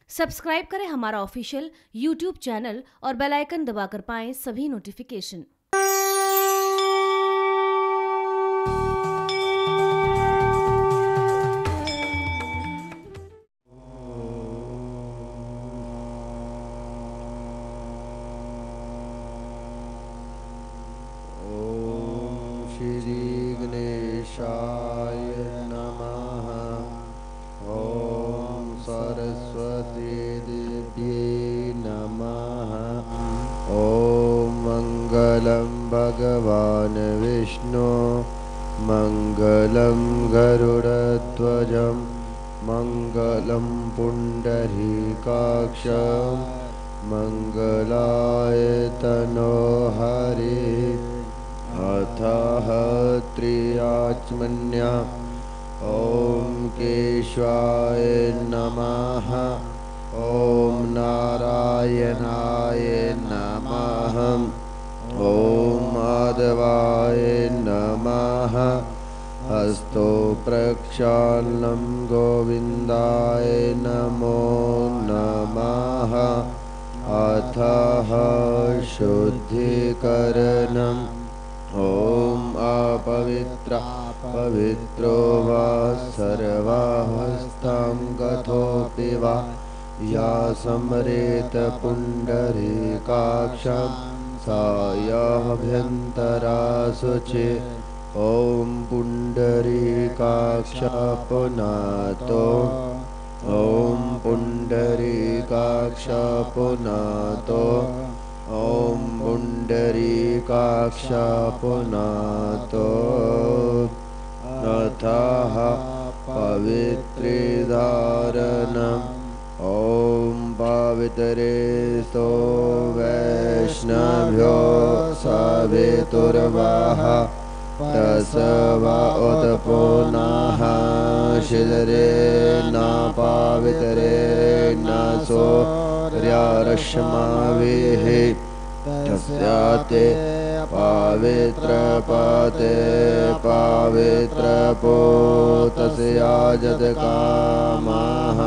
Subscribe करें हमारा official YouTube channel और बेल आइकन दबाकर पाएं सभी नोटिफिकेशन। श्री गणेशाय नमः। ओम सरस्वती देव्यै नमः। ओम मंगलम भगवान विष्णु मंगलम गरुड़ध्वजं मंगलम पुंडरीकाक्षं मंगलाय तनो हरि। अथः त्र्याच्मन्या ओम केशवाय नमः। ओम नारायणाय नमः। ओम माधवाय नमः। हस्तो प्रक्षालनं गोविन्दाय नमो नमः। अथः शुद्धिकरणम् ओम अपवित्र पवित्रो वा सर्वावस्थां गतोऽपि वा या स्मरेत पुण्डरीकाक्षं सा याभ्यन्तरा शुचि। ओम पुण्डरीकाक्ष पुनातो ओम पुण्डरीकाक्ष पुनातो ओम पुण्डरीकाक्ष पुनातो। अथः पवित्रीधारणम् ओम पवित्रेस्तो वैष्णव्यो सवितुर्वः तस्वा उत पुनः शिदरे न पवित्रे न सूर्यरश्मिभिः तस्याते पवित्रपते पवित्रपो तस्याजत कामः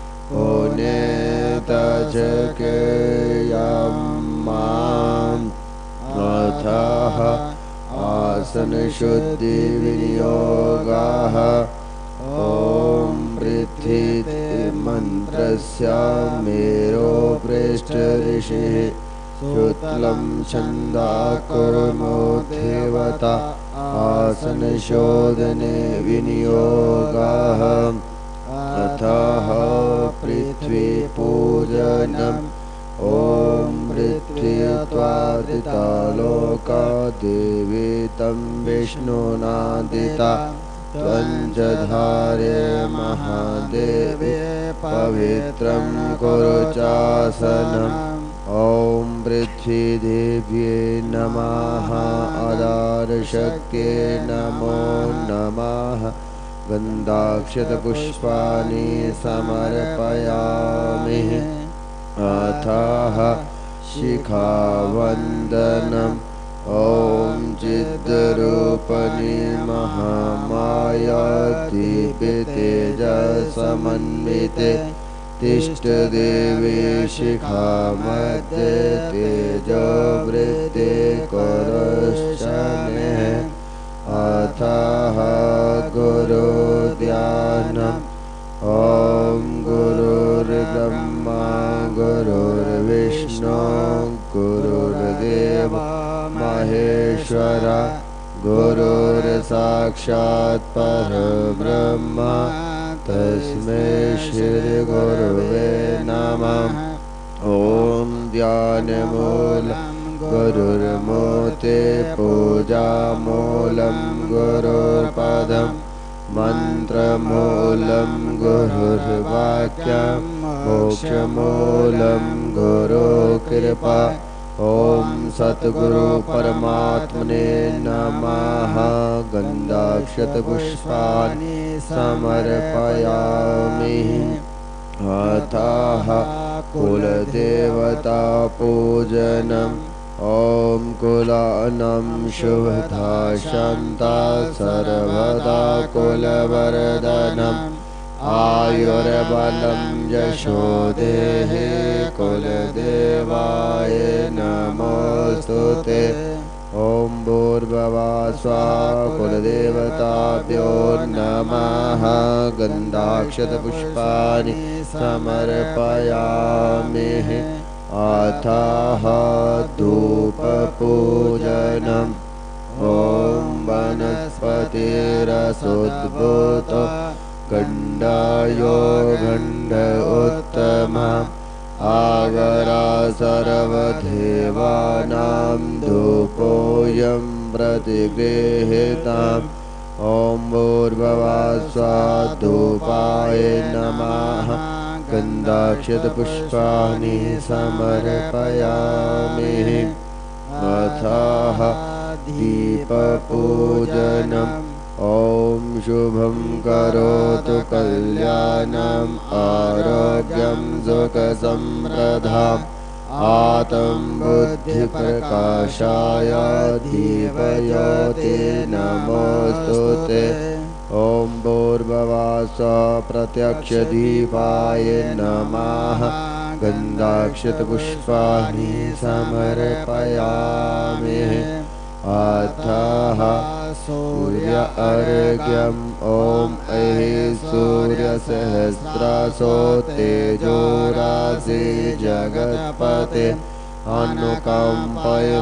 पुण्येतचकेयम्। अथः आसन शुद्धि विनियोगः ओम पृथ्वी मंत्रस्य मेरो पृष्ठ ऋषिः शुक्लं छन्दाकुर्मो देवता आसन शोधने विनियोगः। अथः पृथ्वी पूजनम् ओम पृथ्वी त्वादिता लोका देवी तं विष्णुनादिता त्वञ्जधारे महादेवे पवित्रं कुरु चासनम्। ओम पृथ्वी देव्यै नमः। आधारशक्त्यै नमो नमः। गन्धाक्षतपुष्पाणि समर्पयामि। अथः शिखावन्दनम् ओम चिद्रूपिणी महामाया दिव्यतेजसमन्विते तिष्ठदेवी शिखामध्ये तेजोवृद्धि कुरुष्वमे। अथः गुरुध्यानम् ओम गुरुर्ब्रह्मा गुरुर्विष्णु गुरुर्देव महेश्वर गुरुर्साक्षात् परब्रह्म तस्मै श्री गुरुवे नमः। ओम ध्यानमूलं गुरुर्मूर्ते पूजामूलं गुरुर्पदम् मंत्रमूलं गुरुर्वाक्यं मोक्षमूलं गुरुकृपा। ओम सद्गुरु परमात्मने नमः। गन्धाक्षतपुष्पाणि समर्पयामि। अथः कुलदेवता पूजनम् ओम कुलानं शुभदा शान्ता सर्वदा कुलवर्धनम् आयुर्बलं यशोदेहि कुलदेवाय नमोस्तुते। ॐ भूर्भुवः स्वः कुलदेवताभ्यो नमः। गन्धाक्षतपुष्पाणि समर्पयामि। अथः धूपपूजनम्। ॐ वनस्पतिरसोद्भूतो गण्डायो गण्ड उत्तमः। आगरा सर्वदेवानां धूपोऽयं प्रतिगृहीतम्। ॐ भूर्भुवः स्वः धूपाय नमः। गन्धाक्षतपुष्पाणि समर्पयामि। अथः दीपपूजनम्। ॐ शुभं करोतु कल्याणम् आरोग्यं सुखसम्प्रदाम्। आत्मबुद्धिप्रकाशाय दीपज्योते नमोस्तुते। ॐ भूर्भुवः स्वः प्रत्यक्षदीपाय नमः। गन्धाक्षतपुष्पाणि समर्पयामि। अथः सूर्य अर्घ्यम्। ॐ ऐः सूर्यसहस्रासो तेजोराशि जगत्पते अनुकम्पय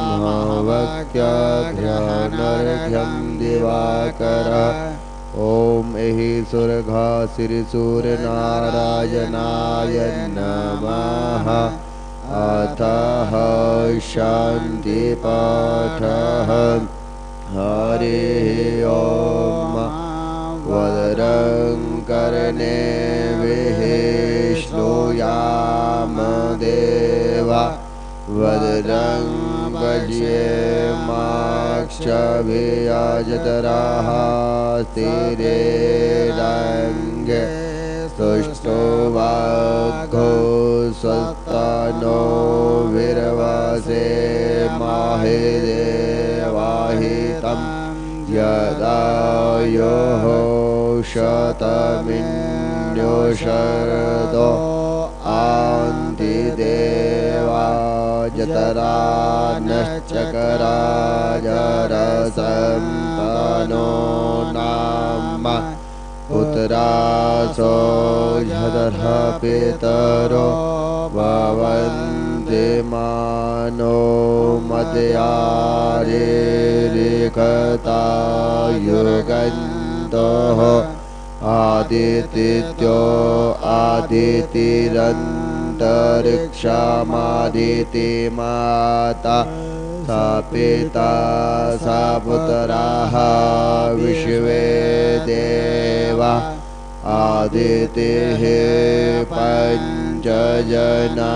महावक्याघ्रानर्घ्यं दिवाकर। ॐ ऐः सुरघासिरिसूर्यनारायणाय नमः। अथः शान्तिपाठः। हरिः ॐ। वज्रं कर्णेभिः श्रूयामदेवा। वज्रं पश्येमाक्षभिर्यजत्राः स्थिरेरङ्गे। तुष्टो वाग्घो स्वस्तानो विर्वसे माहि देवाहितं। यदायोः शतमिन्यो शरदो आन्तिदेवा। जतरा नश्चकरा जरसम्पन्नो नाम। पुत्रासो झदर्ह पितरो भवन्ति मानो मद्यारेरिकता युगन्तोः। आदित्यो आदितिरन्तरिक्षामादितिमाता। सा पिता सा पुत्राः विश्वे देवा। आदितिः पञ्चजना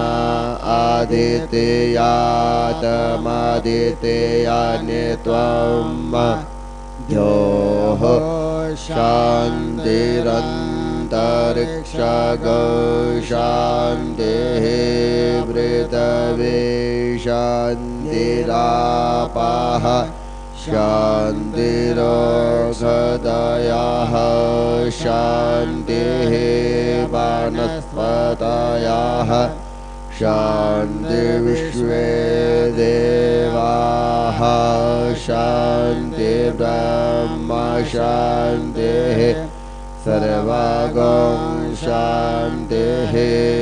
आदित्यातमादित्यानि त्वं। द्योः शान्तिरन्तरिक्षगो शान्तिः। पृथिवी शान्तिरापः शान्तिरोषधयः। शान्तिः वनस्पतयः। शान्तिर्विश्वे देवाः। शान्तिर्ब्रह्म शान्तिः। सर्वगं शान्तिः।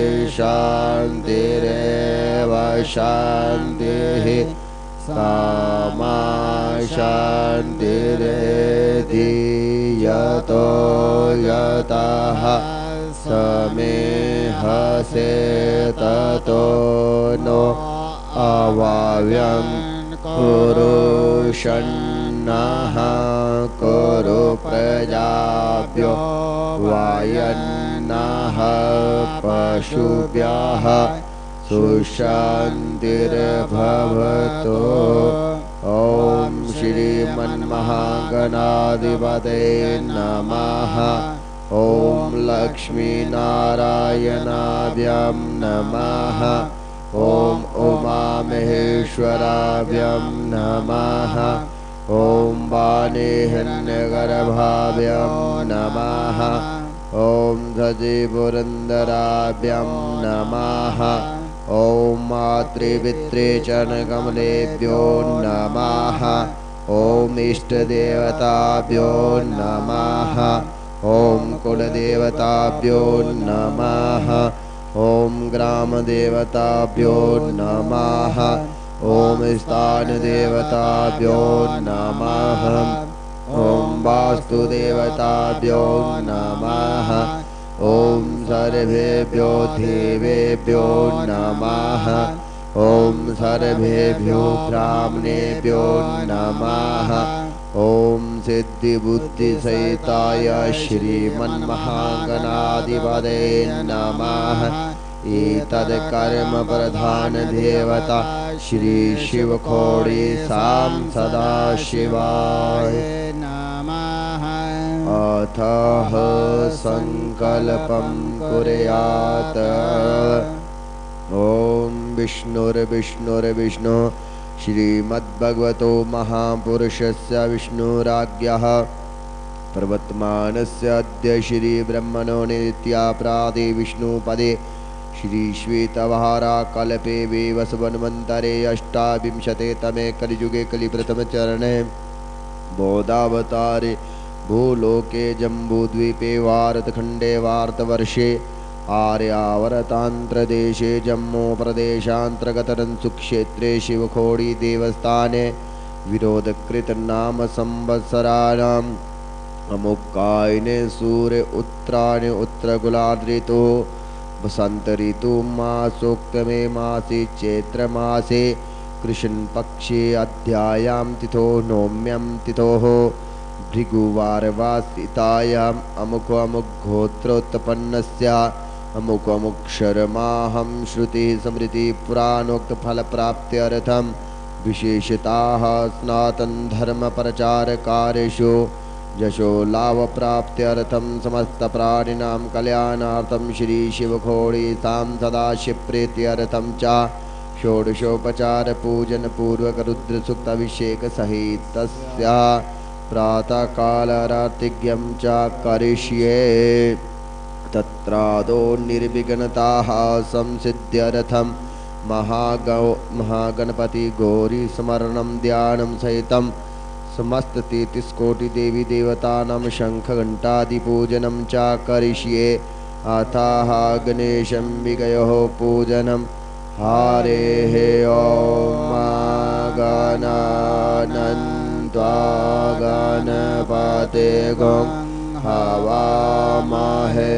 शान्तिरेव शान्तिः। सामा शान्तिरेधि। यतो यतः समेहसे ततो नो अवाव्यं। कुरुषन्नः कुरु प्रजाभ्यो वायन्नः पशुभ्यः। सुशान्तिर्भवतु। ॐ श्रीमन्महागणाधिपतये नमः। ॐ लक्ष्मीनारायणाभ्यं नमः। ॐ उमामहेश्वराभ्यं नमः। ॐ वाणीहिरण्यगर्भाभ्यं नमः। ॐ सजीपुरन्दराभ्यां नमः ॐ मातृपितृ चरणकमलेभ्यो नमः ॐ इष्टदेवताभ्यो नमः ॐ कुलदेवताभ्यो नमः ॐ ग्रामदेवताभ्यो नमः ॐ स्थानदेवताभ्यो नमः ॐ वास्तुदेवताभ्यो नमः ॐ सर्वेभ्यो देवेभ्यो नमः ॐ सर्वेभ्यो ब्राह्मणेभ्यो नमः ॐ सिद्धिबुद्धिसहिताय श्रीमन्महागणाधिपतये नमः एतत्कर्म प्रधान देवता श्री शिवखोडी सां सदाशिवाय नमः। अथः संकल्पं कुर्यात् ॐ विष्णुर्विष्णुर्विष्णु श्रीमद्भगवतो महापुरुषस्य विष्णुराज्ञः प्रवर्तमानस्य अद्य श्रीब्रह्मणो नित्यापराधे विष्णुपदे श्रीश्वेतवाराकल्पे वैवस्वन्वन्तरे अष्टाविंशते तमे कलियुगे कलिप्रथमचरणे बौद्धावतारे भूलोके जम्बूद्वीपे भारतखण्डे भारतवर्षे आर्यावर्तान्त्रदेशे जम्मू प्रदेशान्तर्गतरंसुक्षेत्रे शिवखोडी देवस्थाने विरोधकृत नाम संवत्सराणाम् अमुक्कायने सूर्य उत्तरायणे उत्तरगोलार्धऋतु वसंत ऋतु मासोक्तमे मासे चैत्रमासे कृष्णपक्षे अध्यायां तिथो नौम्यं तिथोः भृगुवारवासितायाम् अमुक गोत्रोत्पन्नस्य अमुक अमुक्षरमाहं श्रुतिः स्मृतिः पुराणोक्तफलप्राप्त्यर्थं विशेषताः सनातन धर्म प्रचारकार्येषु यशो लाभप्राप्त्यर्थं समस्तप्राणिनां कल्याणार्थं श्री शिवखोडी सां सदाशिवप्रीत्यर्थं च षोडशोपचार पूजन पूर्वक रुद्रसूक्ताभिषेक सहितस्य प्रातःकालारातिज्ञं च करिष्ये तत्रादौ निर्विघ्नताः संसिद्ध्यर्थं महागणपति गौरी स्मरणं ध्यानं सहितं समस्त 33 कोटि देवी देवतानां शंख घंटादि पूजनं च करिष्ये अथः गणेशं विगयोः पूजनं हरेः ॐ गणानन्त्वा गणपते गं हवामहे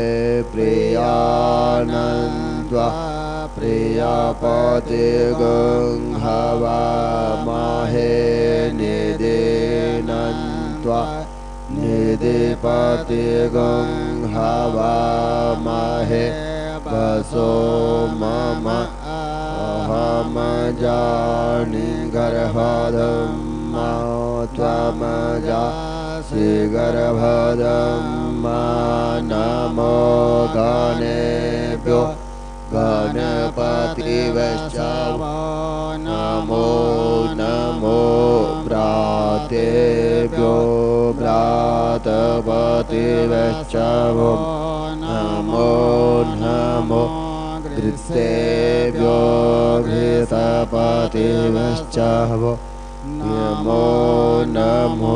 प्रियानन्त्वा प्रियपते गं हवामहे निदेनन्त्वा निदेपते गं हवामहे वसो मम अहम जानि गर्भधं त्वमजासि गर्भधं नमो गणेभ्यो गणपतिवश्च नमो नमो भ्रातेभ्यो भ्रातपतिवश्च नमो नमो घृतेभ्यो घृतपतिवश्च नमो नमो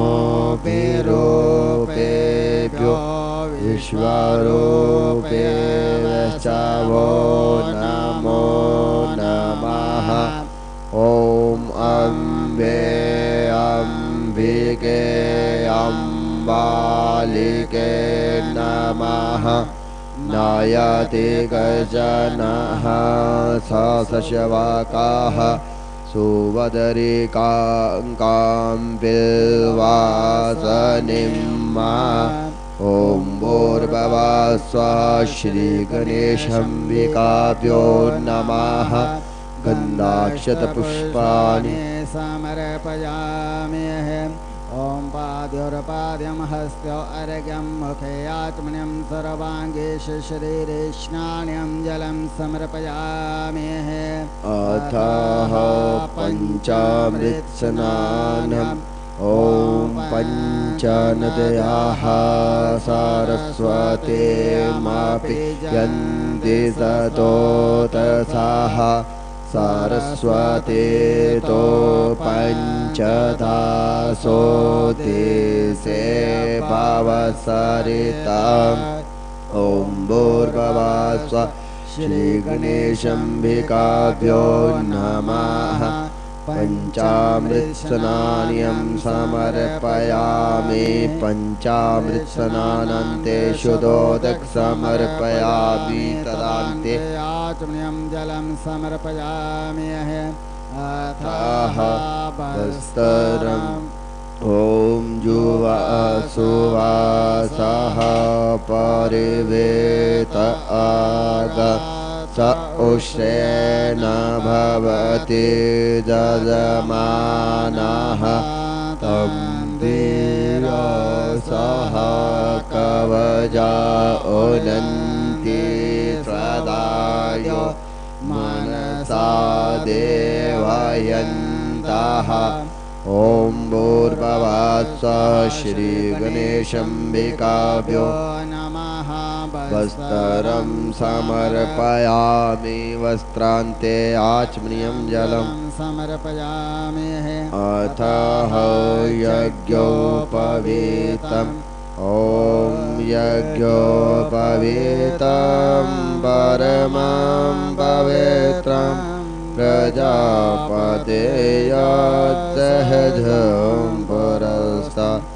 विरूपेभ्यो विश्वरूपेभ्यश्च नमो नमः ॐ अम्बे अम्बिके अम्बालिके नमः नायते गजनः सशवाकाः सुवदरिकां बिल्वासनिम्मा ॐ भूर्भुवस्सुवः श्रीगणेशाम्बिकाभ्यो नमः गन्धाक्षतपुष्पाणि समर्पयामि ॐ पाद्योर्पाद्यं हस्त्यो अर्घ्यं मुखे आत्मन्यं सर्वाङ्गे शरीरे स्नानं जलं समर्पयामि अथः पञ्चामृतस्नानं ॐ पञ्चनद्याः सारस्वती मापि यन्ति सतोतसाः सारस्वती तो पञ्चदासोति से पावसरिताम् ॐ भूर्भुवस्सुवः श्रीगणेशम्बिकाभ्यो नमः पञ्चामृतस्नानं समर्पयामि पञ्चामृतस्नानान्ते शुद्धोदक समर्पयामि तदान्ते आचमनीयं जलं समर्पयामि अथः वस्त्रम् ॐ जुवासुवासः परिवेत आग स उष्णेन भवति जजमानः तं वीरसः कवचा उनन्ति सदायो मनसा देवयन्तः ॐ भूर्भुवस्सुवः श्रीगणेशम्बिकाभ्यो नमः वस्त्रं समर्पयामि वस्त्रान्ते आचमनीयं जलं समर्पयामि अथः यज्ञोपवीतम् ॐ यज्ञोपवीतं परमं पवित्रं प्रजापतेयत्सहजं पुरस्तात्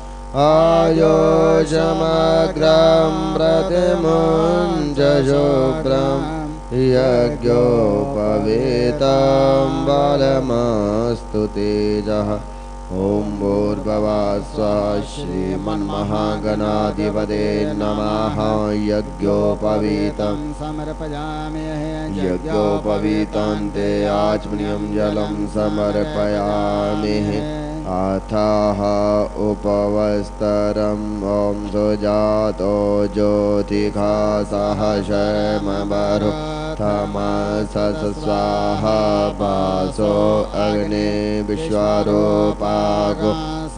आयोजमग्रं प्रतिमुञ्जशुभ्रं यज्ञोपवीतं बलमस्तु तेजः ॐ भूर्भुवस्सुवः श्रीमन्महागणाधिपते नमः यज्ञोपवीतं समर्पयामि यज्ञोपवीतान्ते आचमनीयं जलं समर्पयामि अथः उपवस्त्रम् ॐ सुजातो ज्योतिषा सह शर्मवरो तमसः स्वाहा वासो अग्ने विश्वरूपागो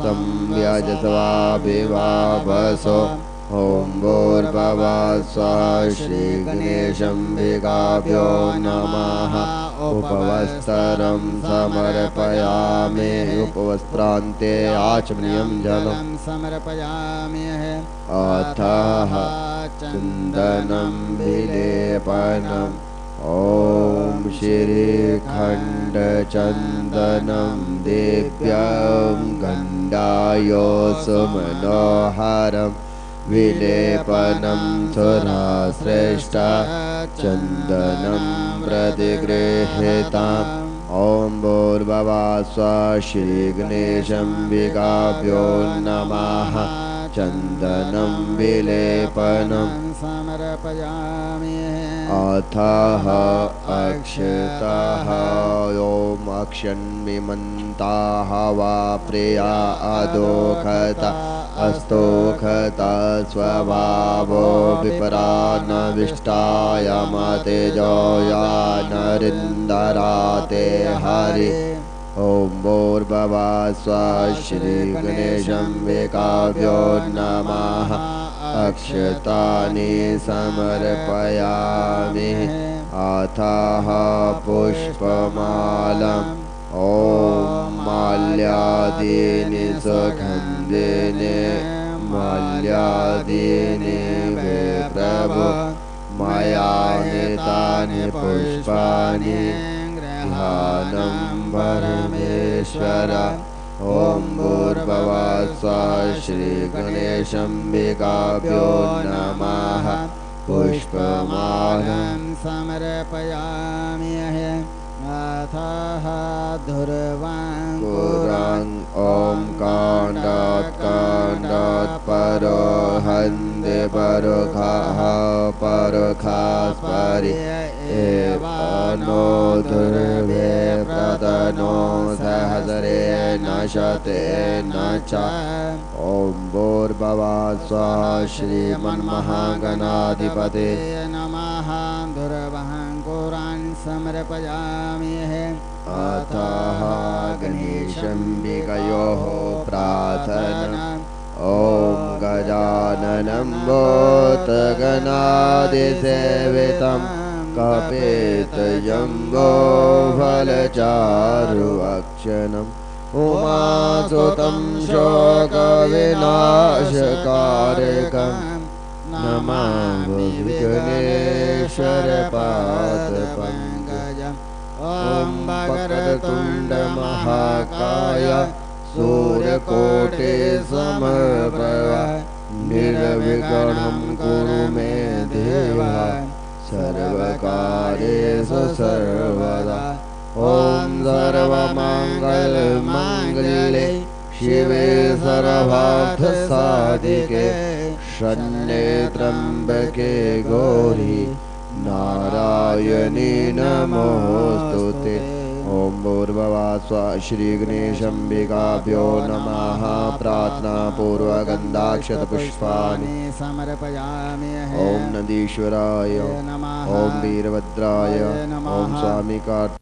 संव्यजस्वाभिवावसो ॐ भूर्भुवस्सुवः श्रीगणेशम्बिकाभ्यो नमः उपवस्त्रं समर्पयामि उपवस्त्रान्ते आचमनीयं जलं समर्पयामि अथः चन्दनं विलेपनम् ॐ श्रीखण्डचन्दनं देव्यां गन्धायो सुमनोहरं विलेपनं सुराश्रेष्ठा चन्दनं प्रतिगृहीताम् ॐ भूर्भुवस्सुवः श्रीगणेशम्बिकाभ्यो नमः चन्दनं विलेपनं समर्पयामि अथः अक्षतः ॐ अक्षन्मिमन्ताः वा प्रिया अदोखता अस्तोखता स्वभावो विपरा न विष्टाय मतेजोया नरिन्दराते हरि ॐ भूर्भुवस्सुवः श्रीगणेशम्बिकाभ्यो नमः अक्षतानि समर्पयामि अथः पुष्पमालम् ॐ माल्यादीनि सुगन्धिनि माल्यादीनि वे प्रभो मया नीतानि पुष्पाणि ध्यानं परमेश्वर ॐ भूर्भुवस्सुवः श्रीगणेशम्बिकाभ्यो नमः पुष्पमालं समर्पयामि अथः पुरान् ॐ काण्डात् परो हन्ते परुखाः परुखास्परि एवानो दुर्वे प्रतनो सहस्रेण शतेन च ॐ भूर्भुवस्सुवः श्रीमन्महागणाधिपते नमः दुर्वहं कुरान् समर्पयामि अतः गणेशम्बिकयोः प्रार्थना। ॐ गजाननं भूतगणादिसेवितं कपितजम्बो फलचारुभक्षणम् उमासुतं शोकविनाशकारकं नमामि विघ्नेश्वरपादपङ्कजम्। ॐ वक्रतुण्डमहाकाय सूर्यकोटिसमप्रभ निर्विघ्नं कुरु मे देव सर्वकार्येषु सर्वदा। ॐ सर्वमङ्गलमाङ्गल्ये शिवे सर्वार्थसाधिके शरण्ये त्र्यम्बके गौरी नारायणी नमोस्तुते। ॐ भूर्भुवः स्वः श्रीगणेशाम्बिकाभ्यो नमः। प्रार्थना पूर्वगन्धाक्षतपुष्पाणि समर्पयामि। ॐ नदीश्वराय ॐ वीरभद्राय ॐ स्वामी कार्तिकेयाय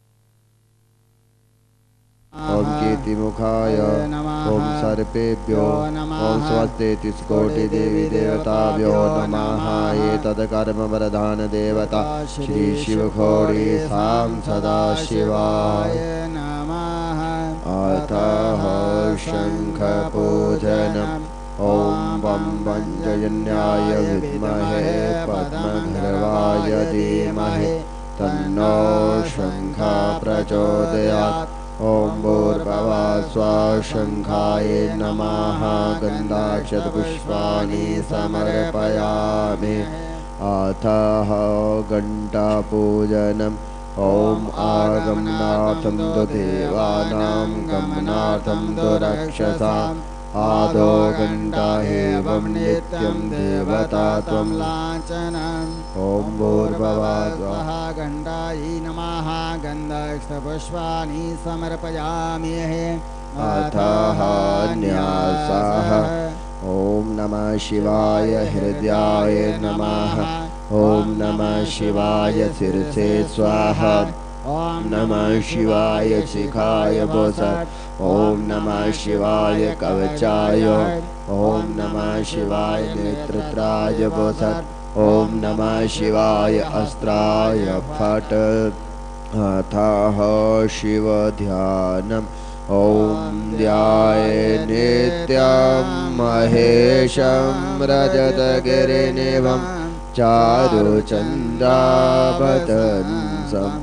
ॐ कीर्तिमुखाय ॐ सर्पेभ्यो ॐ स्वस्तेतिस्कोटिदेवी देवताभ्यो नमः। एतत्कर्मवरदान देवता श्री शिवखोडी सां सदाशिवाय नमः। अतः शङ्खपूजनम्। ॐ वं वञ्जयन्याय विद्महे पद्मगर्वाय धीमहि तन्नो शङ्खः प्रचोदयात्। ॐ भूर्भुवः स्वः शङ्खाय नमः। गन्धाक्षतपुष्पाणि समर्पयामि। अतः घण्टापूजनम्। ॐ आगमनार्थं तु देवानां गमनार्थं तु रक्षसाम् आदौ घण्टा एवं नित्यं देवता त्वं लाञ्छनम्। ॐ भूर्भुवः स्वः घण्टायै नमः। गन्धाक्षतपुष्पाणि समर्पयामि। अतः न्यासः। ॐ नमः शिवाय हृदयाय नमः। ॐ नमः शिवाय शिरसे स्वाहा। ॐ नमः शिवाय शिखाय बोसत्। ॐ नमः शिवाय कवचाय। ॐ नमः शिवाय नेत्रत्राय बोसत्। ॐ नमः शिवाय अस्त्राय फट्। अतः शिवध्यानम्। ॐ ध्याये नित्यं महेशं रजतगिरिनिभं चारुचन्द्रावतंसं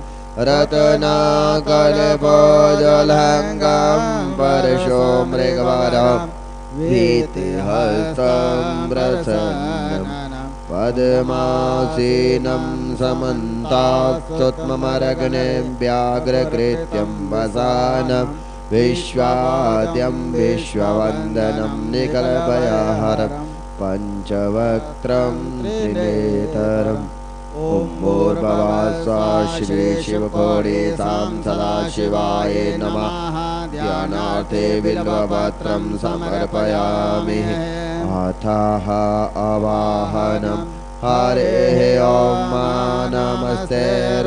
रत्नाकल्पोज्ज्वलङ्गं परशो मृगवरं वीतिहस्तं प्रसन्नं पद्मासीनं समन्तात्तुत्ममरग्ने व्याघ्रकृत्यं वसानं विश्वाद्यं विश्ववन्दनं निकलभयहरं पञ्चवक्त्रं त्रिनेत्रम्। ॐ भूर्भुवः स्वः श्री शिवखोडी सां सदाशिवाय नमः। ध्यानार्थे बिल्वपत्रं समर्पयामि। अथः अवाहनम्। हरेः ॐ नमस्ते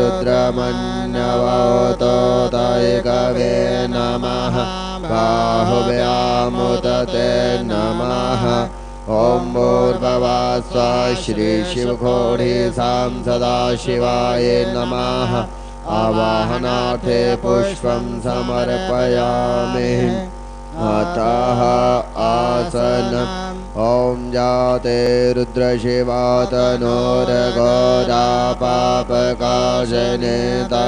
रुद्रमन्यवतोतैकवे नमः। बाहुव्यामुदते नमः। ॐ भूर्भुवः स्वः श्री शिवखोडी सां सदाशिवाय नमः। आवाहनार्थे पुष्पं समर्पयामि। अतः आसनम्। ॐ जाते रुद्रशिवातनोरघोरा पापकाशने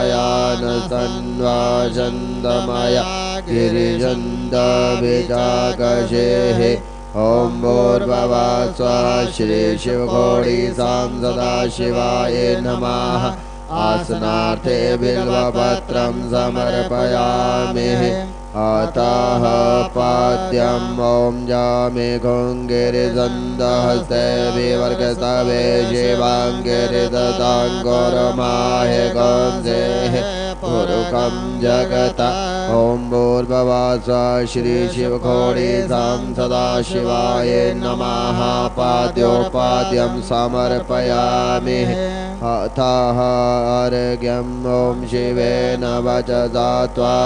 दयानसन्वासन्दमया गिरिजन्दविजाकषेः। ॐ भूर्भुवः स्वः श्री शिवखोडी सां सदाशिवाय नमः। आसनार्थे बिल्वपत्रं समर्पयामि। अतः पाद्यम्। ॐ जामि घुङ्गिरिसन्दहस्ते विवर्गस्तवे शिवाङ्गिरिदताङ्कुरमाहे गंसेः पुरुखं जगता ॐ भूर्भुवः स्वः श्री शिवखोडी सदाशिवाय नमः पाद्योपाद्यं समर्पयामि अथः अर्घ्यं ॐ शिवेन वचसा त्वा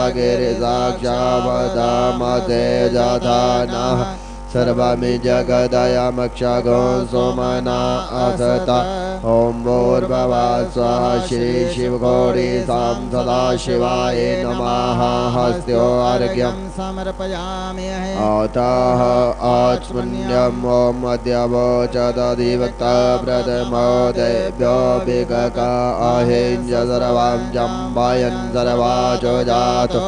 गिरिसाक्षावदामते यथा नः सर्वमि जगदयमक्षगो सोमना असता ॐ भूर्भुवः स्वः श्री शिवखोडी सदाशिवाय नमः हस्त्यो अर्घ्यं समर्पयामि अतः आचमन्यम् ॐ अद्यवोचदधिवक्ता प्रथमो देभ्यो विगका अहिंज सर्वां जम्बयन् सर्वाचो जातो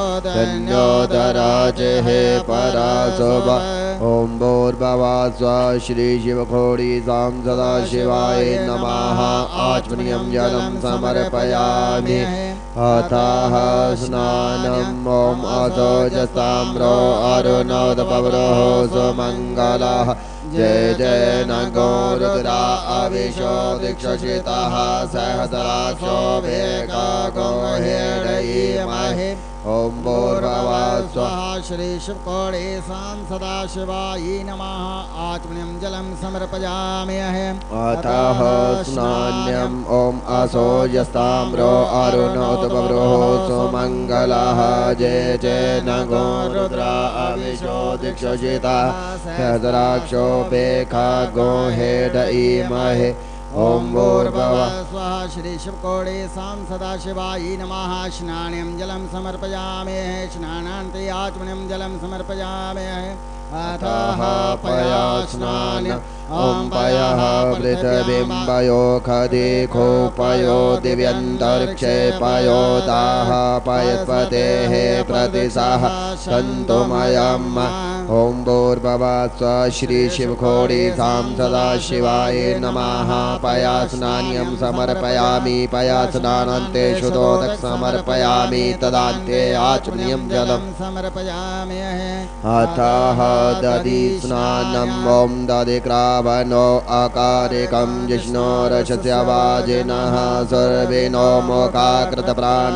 धन्योदराजे हे पराशुभ ॐ भूर्भुवः स्वः श्री शिवखोडी सदाशिवाय नमः आचमनीयं जलं समर्पयामि अतः स्नानम् ॐ असोजस्ताम्रो अरुणोदपवरो सुमङ्गलः जय जय नगो रुद्रा अविशो दीक्षितः सहस्राक्षो भेगो हेडयीमहे ॐ भूर्भुवः स्वः श्री शिवखोडी सदाशिवाय नमः आचमनीयं जलं समर्पयामि अतः स्नान्यम् ॐ असोजस्ताम्रो अरुणोदपवरो सुमङ्गलः जय जय नगो रुद्रा अविशो दीक्षितः सहस्राक्षो भेगो हेडयीमहे ॐ भूर्भुवः स्वः श्री शिवखोडी सदाशिवाय नमः स्नानं जलं समर्पयामि स्नानान्ते आचमनीयं जलं समर्पयामि अतः पयास्नान ॐ पयः पृथिवीं पयो खदिखो पयो दिव्यन्तरिक्षे पयो दाः पयस्पतेः प्रतिशः सन्तुमयम् ॐ भूर्भुवः स्वः श्री शिवखोडी सदाशिवाय नमः पयास्नान्यं समर्पयामि पयास्नानान्ते शुद्धोदक समर्पयामि तदान्ते आचमनीयं जलं समर्पयामि अतः दधि स्नानम् ॐ दधिक्रावणो अकारिकं जिष्णोरसस्य वाजिनः सर्वेणो मोकाकृतप्राण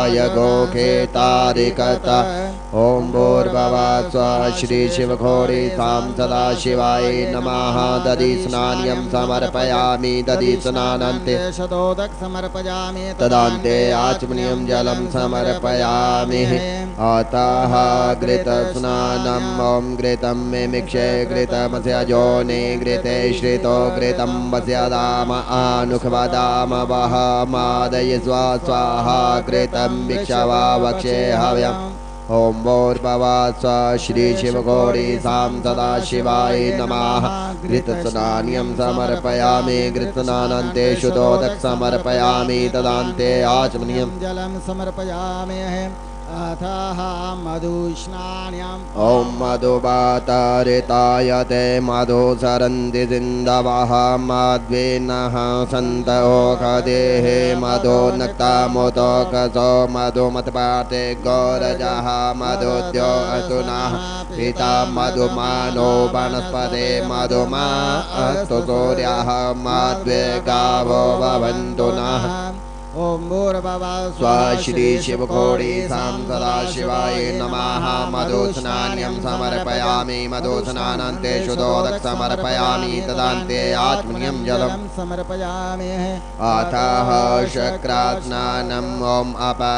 आयगोखेतारिकता ॐ भूर्भुवः स्वः श्री शिवखोडी सदाशिवाय नमः दधि स्नान्यं समर्पयामि दधि स्नानान्ते शतोदक समर्पयामि तदान्ते आचमनीयं जलं समर्पयामि अतः घृतस्नानम् ॐ घृतं मिमिक्षे घृतमस्य योनि घृते श्रितो घृतं वस्यदाम आनुखवदाम वह मादय स्वाहा घृतं भिक्षवा वक्षे हव्यम् ॐ भूर्भुवः स्वः श्री शिवखोडी सदाशिवाय नमः घृतस्नान्यं समर्पयामि घृतस्नानान्ते शुद्धोदक समर्पयामि तदान्ते आचमनीयं जलं समर्पयामि अतः मधुस्नान्यम् ॐ मधुवातरितायते मधुसरन्ति सिन्धवः मध्वेनः सन्तोषदेः मधुनक्तामुतोकसो मधुमत्पाते गौरजः मधुद्यो अतुनः पिता मधुमानो वनस्पते मधुमा अस्तु सूर्यः मध्वे गावो भवन्तु नः ॐ भूर्भुवः स्वः श्री शिवखोडी सदाशिवाय नमः मधुस्नान्यं समर्पयामि मधुस्नानान्ते शुद्धोदक समर्पयामि तदान्ते आचमनीयं जलं समर्पयामि अतः शक्रास्नानम् ॐ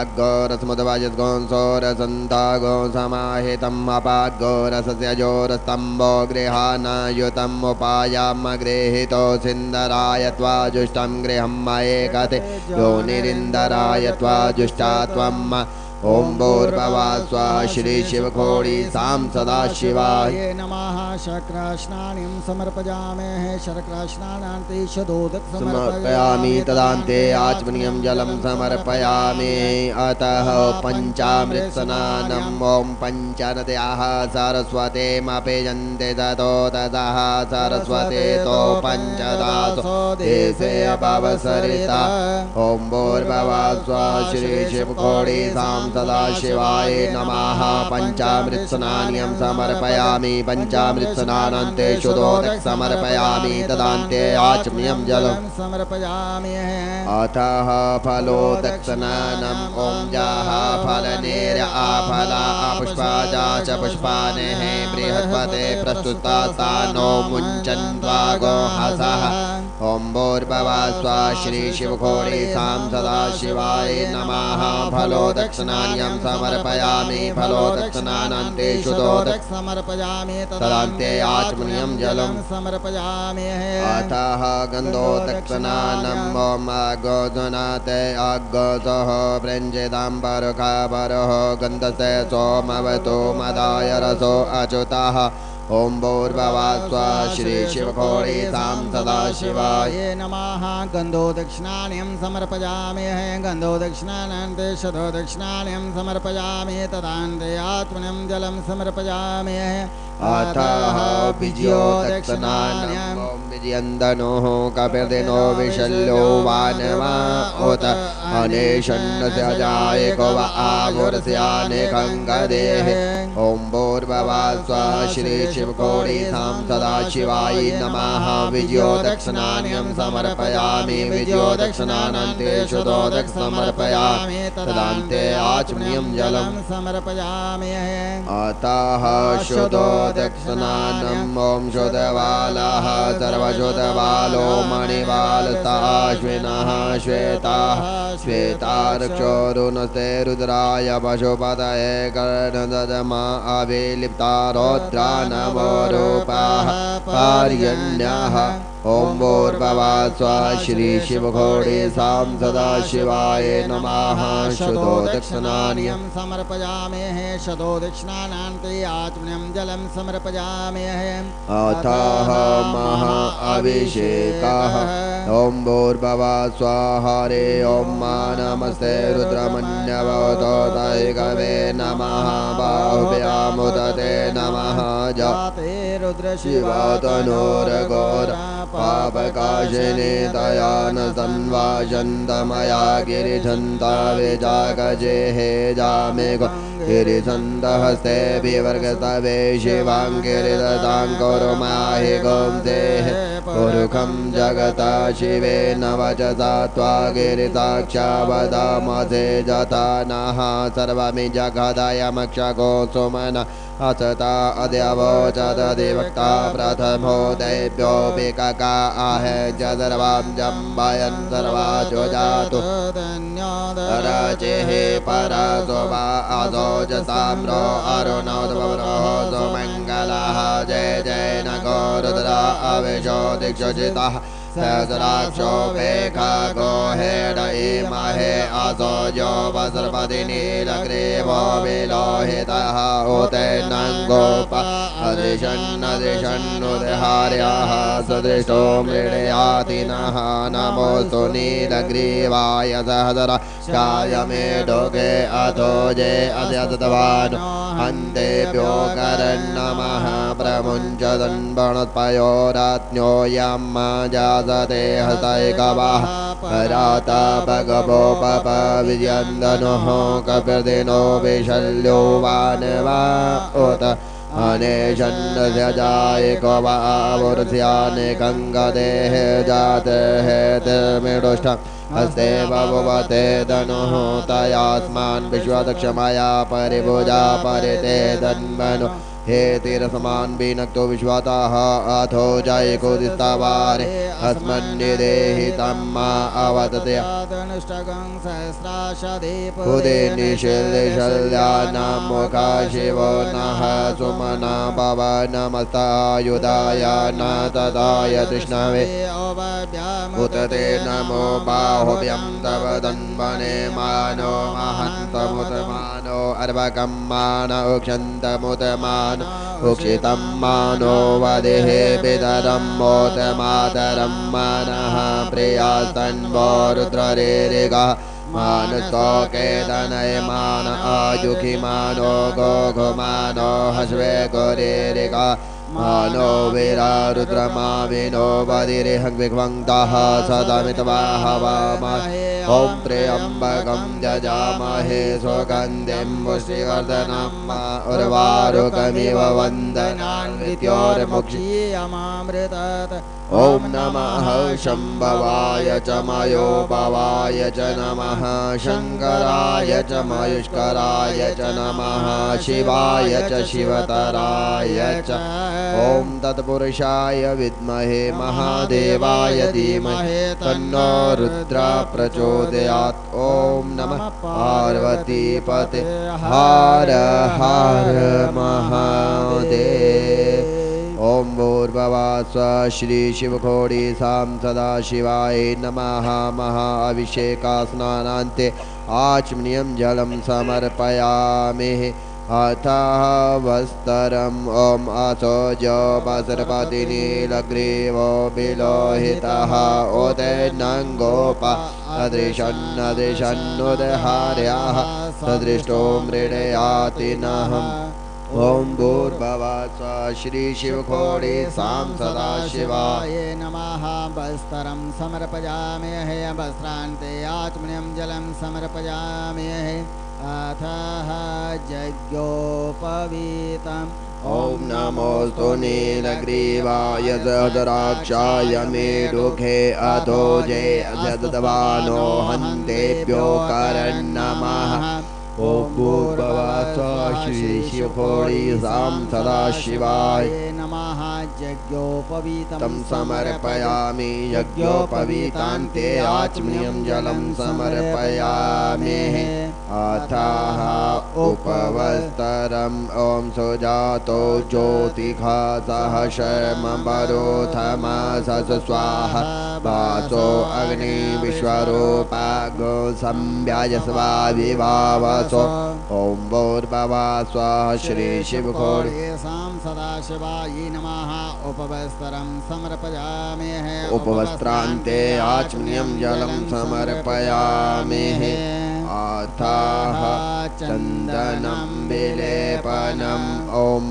अपाग्गोरसमुद्भजद्गोंसोरसन्तागो समाहितम् अपाग्गोरसस्य जोरस्तम्भो गृहानायुतम् उपायाम गृहीतो सिन्दराय त्वाजुष्टं गृहं मयेकते योनिरिन्दराय त्वाजुष्टा त्वम् ॐ भूर्भुवः स्वः श्री शिवखोडी सदाशिवाय नमः शर्करास्नानं समर्पयामि शर्करास्नानान्ते शतोदक समर्पयामि तदान्ते आचमनीयं जलं समर्पयामि अतः पञ्चामृतस्नानम् ॐ पञ्चनद्याः सरस्वतीमपेयन्ते ततो ततः सरस्वती तो पञ्चदासो देशे भवसरिता ॐ भूर्भुवः स्वः श्री शिवखोडी सदाशिवाय नमः पञ्चामृतस्नानं समर्पयामि पञ्चामृतस्नानान्ते शुद्धोदक समर्पयामि तदान्ते आचम्यं जलं समर्पयामि अतः फलोदकस्नानम् ॐ जाः फलनेर्य आफला पुष्पाजा च पुष्पानेः बृहस्पते प्रस्तुता सानो मुञ्चन्त्वागो हसः ॐ भूर्भुवः स्वः श्री शिवघोड़ी सां सदाशिवाय नमः फलोदकस्नानं समर्पयामि फलोदकस्नानान्ते शुद्धोदक समर्पयामि तदान्ते आचमनीयं जलं समर्पयामि अतः गन्धोदकस्नानम् ॐ अगोधनाते अगोधः वृञ्जिताम्बरखाबरः गन्धस्य सोमवतो मदाय रसो अच्युतः ॐ भूर्भुवः स्वः श्री शिवघोड़ी सां सदाशिवाय नमः गन्धोदक्षिणान्यं समर्पयामि गन्धोदक्षिणानान्ते शतोदक्षिणान्यं समर्पयामि तदान्ते आत्मनं जलं समर्पयामि अतः विजयोदकस्नानं ॐ विजयन्दनोः कपिर्दिनो विशल्यो वानवा उत अनेशन्नस्य जायको वा आवर्ष्यानेकङ्गदेः ॐ भूर्भुवः स्वः श्री शिवघोड़ी सां सदाशिवाय नमः विजयोदकस्नानं समर्पयामि विजयोदकस्नानान्ते शुद्धोदक समर्पयामि तदान्ते आचमनीयं जलं समर्पयामि अतः शुद्धोदकस्नानं ॐ शुद्धबालः सर्वशुद्धबालो मणिबालस्ताश्विनः श्वेताः श्वेतार्क्षोरुणस्ते रुद्राय पशुपतये कर्णदमा अभिलिप्ता रौद्रा नमो रूपाः पार्यण्यः ॐ भूर्भुवः स्वः श्री शिवघोड़ी सां सदाशिवाय नमः शुद्धोदकस्नानं समर्पयामि शतोदक्षिणानान्ते आचमनीयं जलं समर्पयामि अतः महा अभिषेकः ॐ भूर्भुवः स्वः हरे ॐ नमस्ते रुद्रमन्यवतो तैकवे नमः बाहुभ्यामुदते नमः जाते रुद्रशिवतनोरघोर पापकाशिनी दयान संवाशन्तमया गिरिछन्ता विजागजे हे जामेघ गिरिछन्दहस्ते विवर्गस्तवे शिवाङ्गिरिदतां कुरु माहि गोमतेः पुरुखं जगता शिवेन वचसा त्वा गिरिसाक्षावदामसे जथा नः सर्वमि जगदयमक्षगो सुमन असता अद्यवोचदधिवक्ता प्रथमो दैव्यो विकका आहे च सर्वां जम्बयन् सर्वाचो जातु रचिः परशुभा असो च साम्रो अरुणोद्भवरोः सुमङ्गलः जय जय नको रुद्रा अविशो दिक्षुजितः सहस्राक्षोपेखा गोहेड इमहे असो यो वसर्पति नीलग्रीवो विलोहितः उतैर्नङ्गोप अदृशन्नदृशन्नुदहार्यः सदृशो मृडयातिनः नमोऽस्तु नीलग्रीवाय सहस्राक्षाय मे डोके अथो जे अद्यतवान् अन्तेभ्यो करन्नमः प्रमुञ्चदन् वणत्पयोराज्ञो यं जासते हस्तैकवाः पराता भगवो पप विजयन्दनोः कपिर्दिनो विशल्यो वानवा उत अनेशन्नस्य जायको वा आवर्ष्यानेकङ्गदेः जातेः तिर्मिडुष्टम् हस्ते बभुवते धनुः तयास्मान् विश्वदक्षमया परिभुजा परिते धन्वनु हे तीरसमान विनक्तो विश्वाताः अथो जायको दिस्तावारे अस्मन्निदेहि तम्मा अवदते उदे निशिल्यशल्यानामुखा शिवो नः सुमना भव नमस्तायुधाय न तदाय कृष्णवे उत ते नमो बाहुभ्यं तव धन्वने मानो महन्तमुतमानो अर्भकं मान उक्षन्तमुतमानो उक्षितं मानो वदेः पितरं मोतमातरं मनः प्रियास्तन्वो रुद्ररेरिगः मानस्तोकेतनय मान आयुखि मानो गोघुमानो हस्वे गोरेरिगः मानो वीरा रुद्रमा विनो वदिरिहं विघ्वङ्गः सदमित्वा हवामहे ॐ त्र्यम्बकं यजामहे सुगन्धिं पुष्टिवर्धनम् उर्वारुकमिव वन्दनान्वित्योर्मुक्षीयमामृतात् ॐ नमः शम्भवाय च मयोभवाय च नमः शङ्कराय च मयुष्कराय च नमः शिवाय च शिवतराय च ॐ तत्पुरुषाय विद्महे महादेवाय धीमहि तन्नो रुद्रः प्रचोदयात् ॐ नमः पार्वतीपते हर हर महादेव ॐ भूर्भुवस्सुवः श्री शिवखोडी सां सदाशिवाय नमः महाअभिषेकस्नानान्ते आचमनीयं जलं समर्पयामि अतः वस्त्रम् ॐ असोजोपसर्पतिनीलग्रीवो विलोहितः उदैर्नङ्गोपा अदृशन्नदृशन्नुदहार्यः सदृष्टो मृडयाति नहम् ॐ भूर्भुवस्सुवः श्री शिवखोडी सां सदाशिवाय नमः वस्त्रं समर्पयामि वस्त्रान्ते आचमनीयं जलं समर्पयामि अथः यज्ञोपवीतम् ॐ नमोऽस्तु नीलग्रीवाय सहस्राक्षाय मेरुखे अधोजे अजदवानो हन्तेभ्यो करन्नमः ॐ भूर्भुवस्सुवः श्री शिवखोडी सां सदाशिवाय नमः यज्ञोपवीतं तं समर्पयामि यज्ञोपवीतान्ते आचमनीयं जलं समर्पयामि अथः उपवस्त्रम् ॐ सुजातो ज्योतिघासः शर्मवरोधमसस स्वाहा वासो अग्नि विश्वरूपाग्नो संव्याजस्वाभिभावसो ॐ भूर्भुवस्सुवः श्री शिवखोडी सां सदाशिवाय नमः उपवस्त्रं समर्पयामि उपवस्त्रान्ते आचमनीयं जलं समर्पयामि अथः चन्दनं विलेपनम् ॐ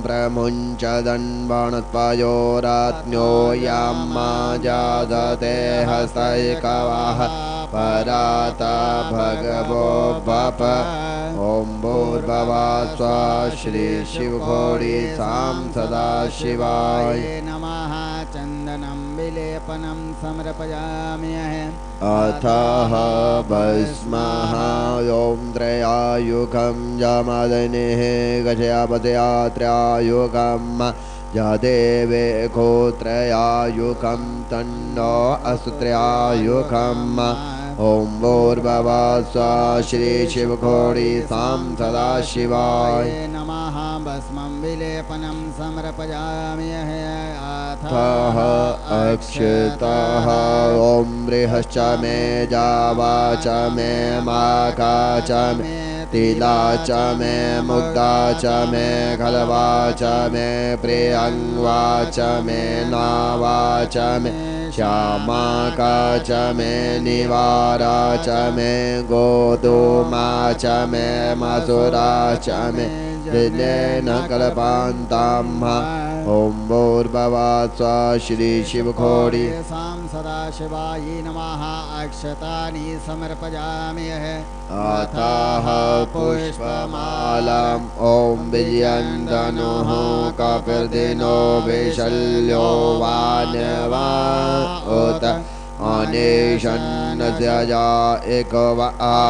प्रमुञ्चदन्वणत्वयोरात्न्यो याम्मा जादते हस्तैकवः पराता भगवो भप ॐ भूर्भुवस्सुवः श्री शिवखोडी सां सदाशिवाय नमः चन्दनं विलेपनं समर्पयामि अथः भस्मः ॐ त्रयायुगं यमदनिः गजयापतया त्रयायुगम् यदेवे गोत्रयायुगं तन्नो अस्तु त्रयायुगम् ॐ भूर्भुवस्सुवः श्री शिवखोडी सां सदाशिवाय नमः भस्मं विलेपनं समर्पयामि अथः अक्षतः ॐ बृहश्च मे जावा च मे माघा च मे तिला च मे मुग्धा च मे खलवा च मे प्रियङ्वा च मे नावा च मे श्यामाका च मे निवारा च मे गोधूमा च मे मसुरा च मे दिलेन कल्पान्ताम् ॐ भूर्भुवस्सुवः श्री शिवखोडी सां सदाशिवाय नमः अक्षतानि समर्पयामि अथः पुष्पमालाम् ॐ विजयन्दनुः कपिर्दिनो वैशल्यो वानवा उत अनेशन्नस्यजा एकव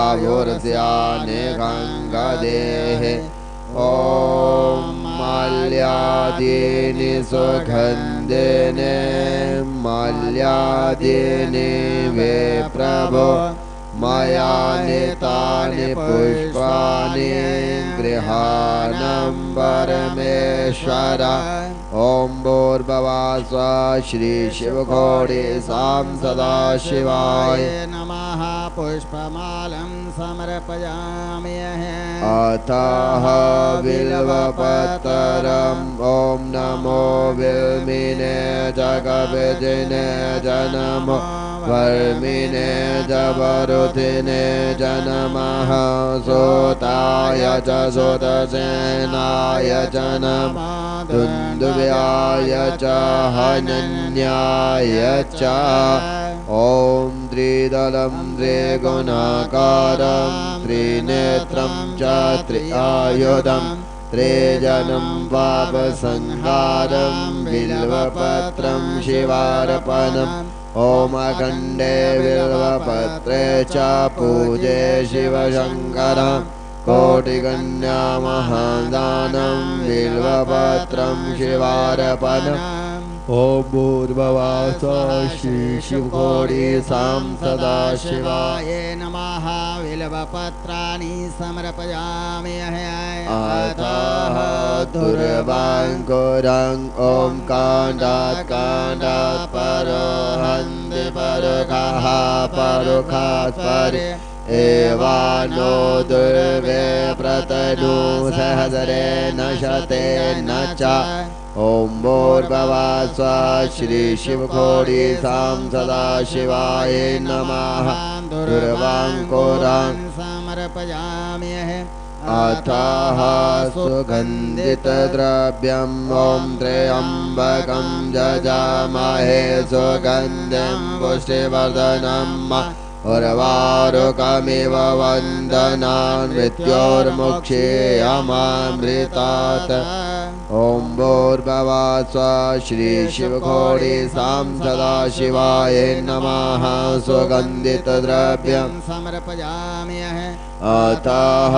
आयुर्स्यानेकङ्गदेः ॐ माल्यादीनि सुगन्धिनि माल्यादीनि वे प्रभो मया नीतानि पुष्पाणि गृहाणं परमेश्वर ॐ भूर्भुवस्सुवः श्री शिवखोडी सां सदाशिवाय नमः पुष्पमालं समर्पयामि अथः बिल्वपत्रम् ॐ नमो बिल्मिने जगविदिने च नमो वर्मिने जवरुधिने च नमः सोताय च सुतसेनाय च नमः दुन्दुभ्याय च हनन्याय च ॐ त्रिदलं त्रिगुणाकारं त्रिनेत्रं च त्रिआयुधं त्रिजनं पापसंहारं बिल्वपत्रं शिवार्पणम् ॐ अखण्डे बिल्वपत्रे च पूजे शिवशङ्करं कोटिकन्या महादानं बिल्वपत्रं शिवार्पणम् ॐ भूर्भुवः श्री शिवकोटि सदा शिवाय नमः बिल्वपत्राणि समर्पयामि अतः दुर्वाङ्कुरं ॐ काण्डात् परोहन्ति परुखाः परुखात् परे एवानो दुर्वे प्रतनु सहस्रेण शतेन च ॐ भूर्भुवः श्री शिवकोटि सदा शिवाय नमः दुर्वाङ्कुरं समर्पयामि अतः सुगन्धितद्रव्यं ॐ त्र्यम्बकं जजामहे सुगन्धिं पुष्टिवर्धनम् उर्वारुकमिव वन्दनान् मृत्योर्मुक्षेयमामृतात् ॐ भूर्भुवः श्री शिवकोटि सदा शिवाय नमः सुगन्धितद्रव्यं समर्पयामि अतः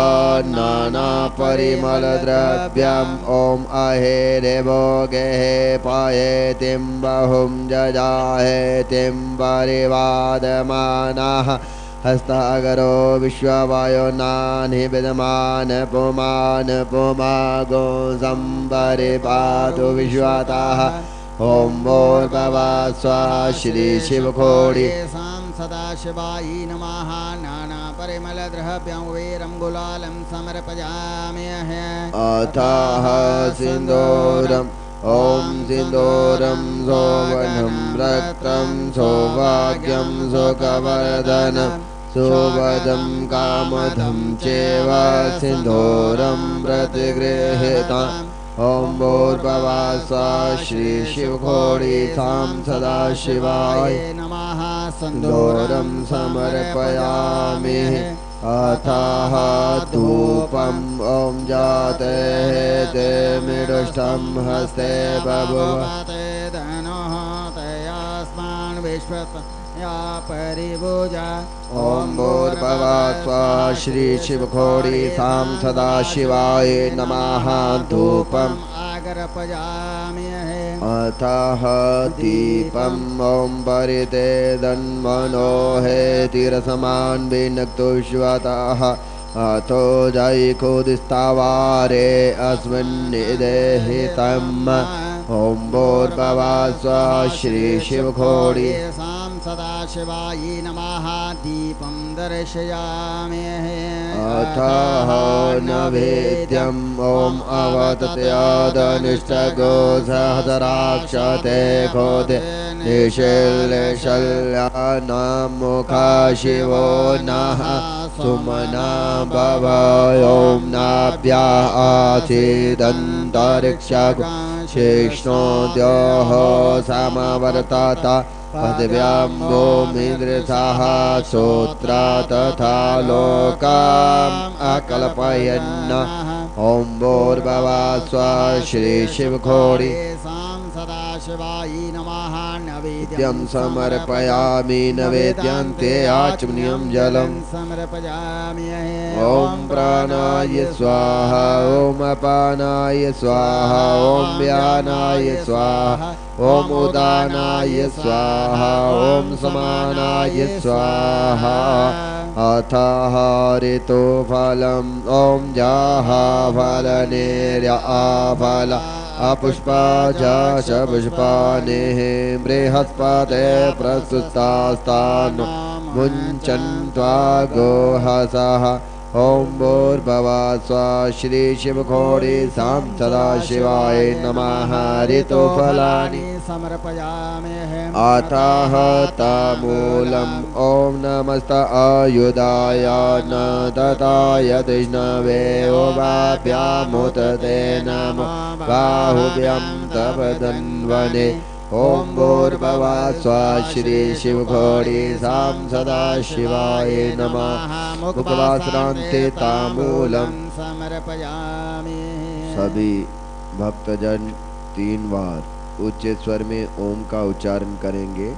नानापरिमलद्रव्यम् ॐ अहेरिभोगेः पायेतिं बहुं जजाहेतिं परिवादमानः हस्तागरो विश्ववायुनानि विद्यमान पुमान् पुमागो सम्परिपातु विश्वतः ॐ भूर्भुवः श्री शिवकोटि सदा शिवाय नमः नानापरिमलद्रव्यं वीरं गुलालं समर्पयामि अतः सिन्दूरम् ॐ सिन्दूरं सौवर्णं रक्तं सौभाग्यं सुखवर्धनं सुवदं कामदं चैव सिन्दूरं प्रतिगृहीतम् ॐ भूर्भुवः श्री शिवकोटि सदा शिवाय नमः सिन्दूरं समर्पयामि अतः धूपम् ॐ जाते ते मृडुष्टं हस्ते बभूव धनुः तयास्मान् विश्वया परिभुजा ॐ भूर्भुवः श्री शिवकोटि सदा शिवाय नमः धूपम् आगर्पयामि अतः दीपम् ॐ परितेदन्मनो हेतिरसमान् विनक्तुष्वतः अथो जैकोदिस्तावारे अस्मिन्निदेहितम् ॐ भूर्भुवः श्री शिवकोटि सदा शिवाय नमः दीपं दर्शयामि अतः नैवेद्यम् ॐ अवतत्यादनिष्टगो सहस्राक्षते खोदे निशिल्यशल्यानामुखा शिवो नः सुमना भव ॐ नाभ्या आसीदन्तरिक्षगो शेष्णोद्योः समवर्तत पदव्यां भूमिदृशः श्रोत्रा तथा लोकाम् अकल्पयन् ॐ भूर्भुवः श्री शिवकोटि सदा शिवाय नमः नित्यं समर्पयामि नैवेद्यन्ते आचमनीयं जलम् समर्पयामि ॐ प्राणाय स्वाहा ॐ अपानाय स्वाहा ॐ व्यानाय स्वाहा ॐ उदानाय स्वाहा ॐ समानाय स्वाहा अतः ऋतुफलम् ॐ जाहाफलनिर्याफल अपुष्पा च पुष्पाणिः बृहस्पते प्रस्तुतास्तान् मुञ्चन्त्वा गोहसः ॐ भूर्भुवः श्री शिवकोटि सदा शिवाय नमः ऋतुफलानि समर्पयामि अतः तामूलम् ॐ नमस्त आयुधाय न तताय कृष्णवे वाभ्यामुत ते नमो बाहुभ्यं तव धन्वने ओम भूर्भुवः स्वः श्री शिवघोड़ी सां सदाशिवाय नमः। मुखवासरान्ते ताम्बूलम् समर्पयामि। सभी भक्तजन 3 बार उच्च स्वर में ओम का उच्चारण करेंगे।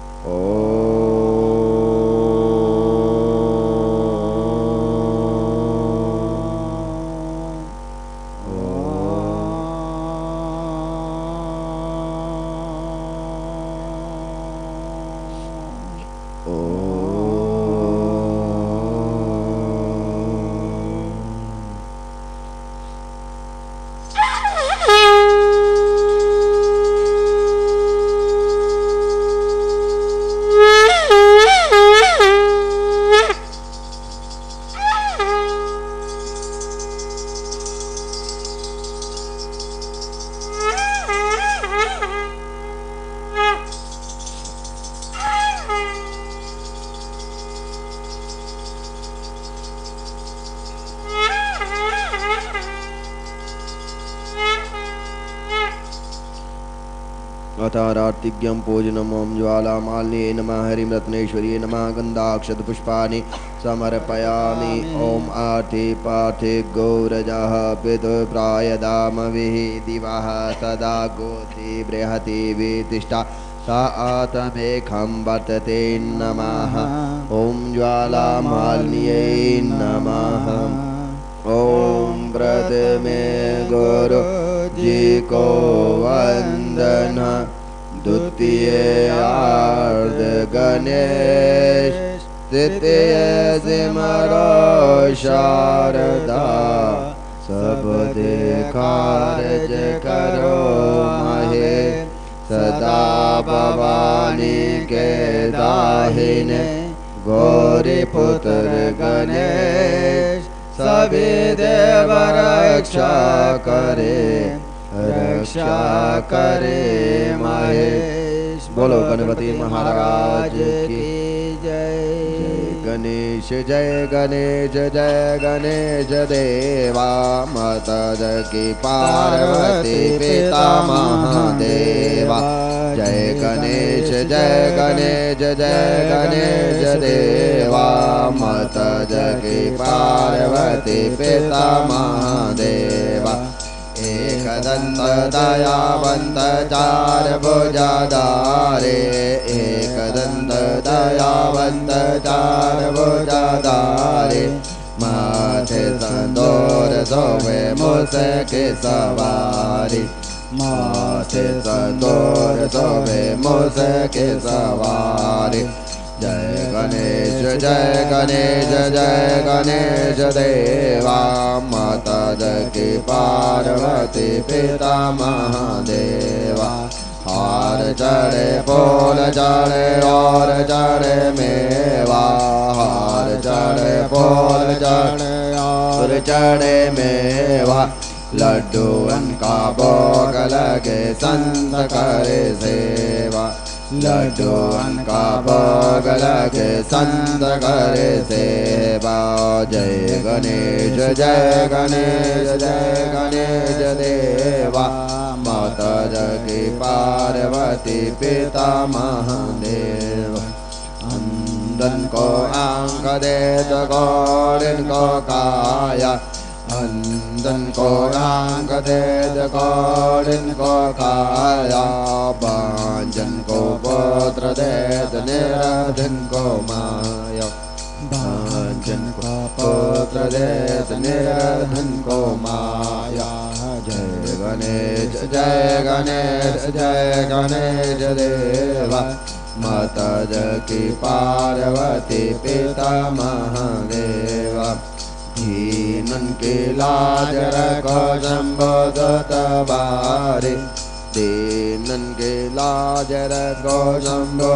अथारार्तिज्ञं पूजनम् ओम ज्वालामालिन्ये नमः। हरिं रत्नेश्वर्ये नमः। गन्धाक्षतपुष्पाणि समर्पयामि। ओम आर्थे पार्थे गौरजः पितृप्रायदामविः दिवः सदा गोति बृहति वितिष्ठा सा आतमेखं वर्तते नमः। ओम ज्वालामालिन्ये नमः। ओम प्रथमे गुरु जी को वंदन, द्वितीय आर्ध गणेश, तृतीय सिमरो शारदा, सब कार्य करो महे, सदा भवानी के दाहिने गौरी पुत्र गणेश, सभी देव रक्षा करे महेश। बोलो गणपति महाराज की जय। गणेश जय गणेश जय गणेश देवा, माता की पार्वती पिता महादेवा। जय गणेश जय गणेश जय गणेश देवा, माता की पार्वती पिता महादेवा। एकदंत दयावंत चार भुजाधारे, एकदंत दयावंत चार भुजाधारे, माथे संदूर सोवे मुसके सवारी, माथे संदूर सोवे मुसके सवारी। जय गणेश जय गणेश जय गणेश देवा, माता की पार्वती पिता महादेवा। हार चढ़े फूल चढ़े और चढ़े मेवा, हार चढ़े फूल चढ़े और चढ़े मेवा। लड्डूअन का भोग लगे संत करे सेवा, लड्डूअन का भोग लगे संत करे सेवा। जय गणेश जय गणेश जय गणेश देवा, माता की पार्वती पिता महादेव। अंधन को आंख दे तो गौरिन को काया, अंधन को आंख दे तो गौरिन को काया। बांझन को पुत्र दे तो निराधन को माया, बांझन को पुत्र दे तो निराधन को माया। जय गणेश जय गणेश जय गणेश देवा, माता की पार्वती पिता महादेवा। दीनन की लाज रखो शंभो सतबारी, दीनन की लाज रखो शंभो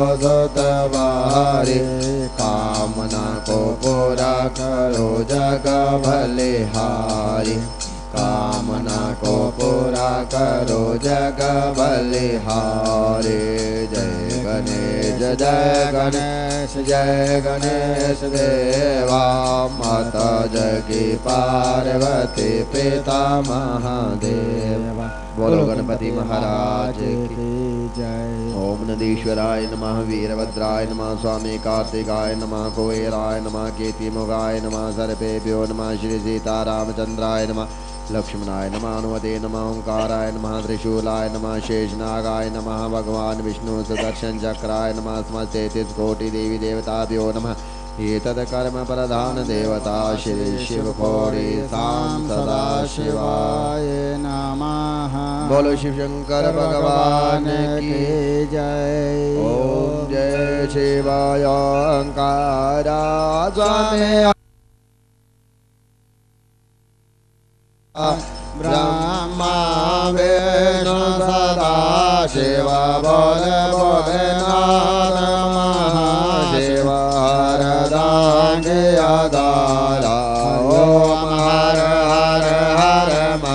सतबारी। कामना को पूरा करो जग बलिहारी, कामना को पूरा करो जग बलिहारी। जय गणेश जय गणेश जय गणेश देवा माता जगी पार्वती पिता महादेव। बोलो गणपति महाराज की जय। ओम नंदीश्वराय नमः वीरभद्राय नमः स्वामी कार्तिकाय नमः कुबेराय नमः कीर्तिमुगाय नमः सर्पेभ्यो नमः श्री सीतारामचंद्राय नमः लक्ष्मणाय नमः हनुमते नमः ओंकाराय नमः त्रिशूलाय नमः शेषनागाय नमः भगवान विष्णु सुदर्शन चक्राय नमः समस्त 33 कोटि देवी देवताभ्यो नमः। एतत् कर्म प्रधान देवता श्री शिव गौरी साम सदा शिवाय नमः। बोलो शिव शंकर भगवान की जय। ओम जय शिवाय ओंकारा स्वामी ब्रह्मा विष्णु सदा शिव बोल भोलेनाथ महाशिव हरदांगदारा। ओम हर हर हर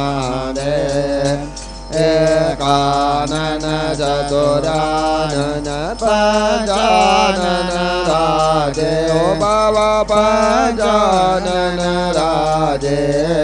महादेव। एकानन चतुरानन पंचानन राजे। ओ बाबा पंचानन राजे।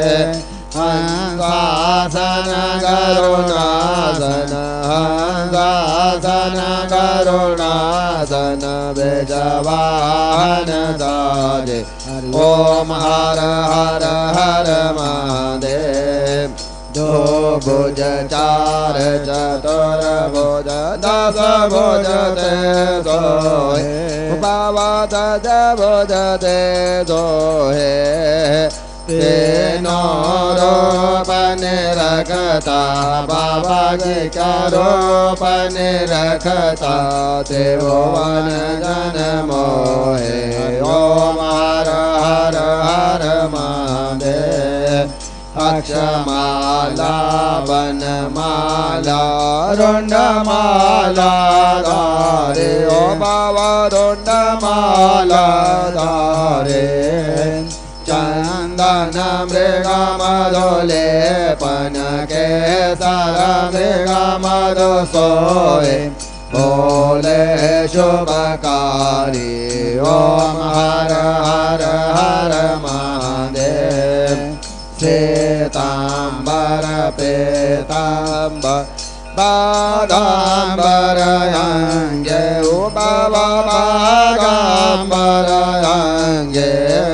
हंसासन करुणासन हंसासन करुणासन बेजवाहन दाजे। ओम हर हर हर महादेव। दो भुज चार चतुर भुज 10 भुज ते सोहे। बाबा 10 भुज ते सोहे। तेनो रूपन रखता बाबा जी का रूपन रखता त्रिभुवन जन मोहे। ओम हर हर हर महादेव। अक्षमाला वनमाला रुंडमाला धारे। ओ बाबा रुंडमाला धारे। चंदन मृग मधुलेपन के सर मृग मधु सोए। बोले शुभकारी। ओम हर हर हर महादेव। श्वेतांबर पीतांबर बागांबर अंगे। ओ बाबा बागांबर अंगे।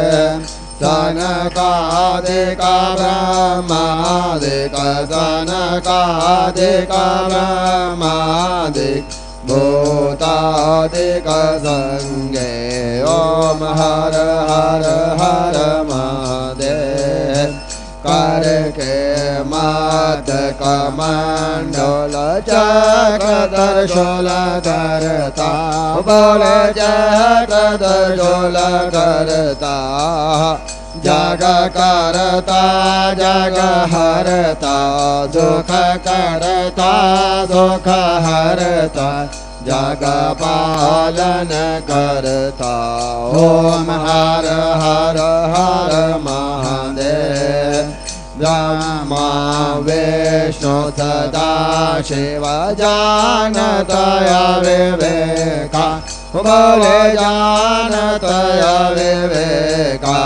सनकादिक ब्रह्मादिक सनकादिक ब्रह्मादिक भूतादिक संगे। ओम हर हर हर महादेव। करके मद कमंडल चक्र त्रिशूल धरता। बोले चक्र त्रिशूल करता। जग करता जग हरता। सुख करता सुख हरता। जग पालन करता। ओम हर हर हर महादेव। ब्रह्मा विष्णु सदा शिव जानतया विवेका। बोले जानतया विवेका।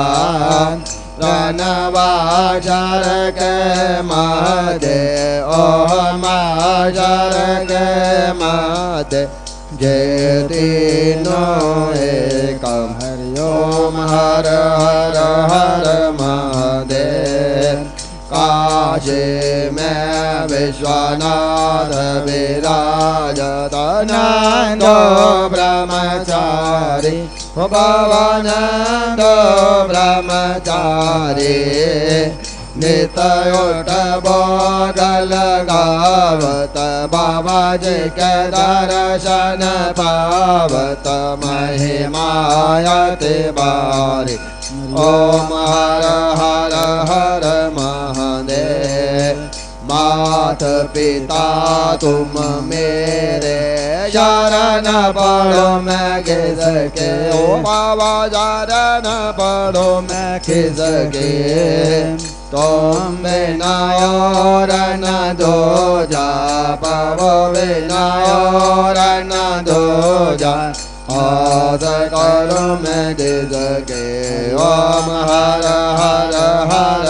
रणवाचर के महादेव। ओम आचर के महादेव। जय तीनो एकम। हरि ओम हर हर हर महादेव। काशी में विश्वनाथ विराजत नंदो ब्रह्मचारी। भवानंदो ब्रह्मचारी। नित्य उठ बोगल गावत बाबा जी के दर्शन पावत महिमायति बारी। ओम हर हर हर महादेव। मात पिता तुम मेरे शरण पड़ो मैं किसके। ओ बाबा शरण पड़ो मैं किसके। तुम बिना और न दूजा, पवो बिना और न दूजा। आस करो मैं जिसके ओम हर हर हर